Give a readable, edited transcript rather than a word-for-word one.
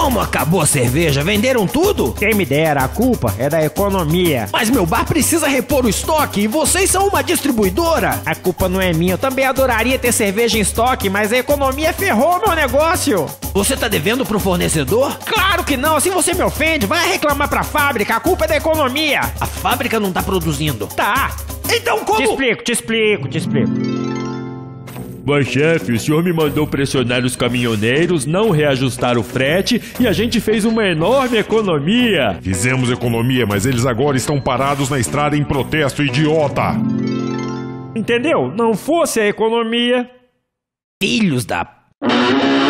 Como acabou a cerveja? Venderam tudo? Quem me dera, a culpa é da economia. Mas meu bar precisa repor o estoque e vocês são uma distribuidora. A culpa não é minha, eu também adoraria ter cerveja em estoque, mas a economia ferrou meu negócio. Você tá devendo pro fornecedor? Claro que não, assim você me ofende, vai reclamar pra fábrica, a culpa é da economia. A fábrica não tá produzindo. Tá. Então como? Te explico. Mas chefe, o senhor me mandou pressionar os caminhoneiros, não reajustar o frete e a gente fez uma enorme economia. Fizemos economia, mas eles agora estão parados na estrada em protesto, idiota! Entendeu? Não fosse a economia... Filhos da...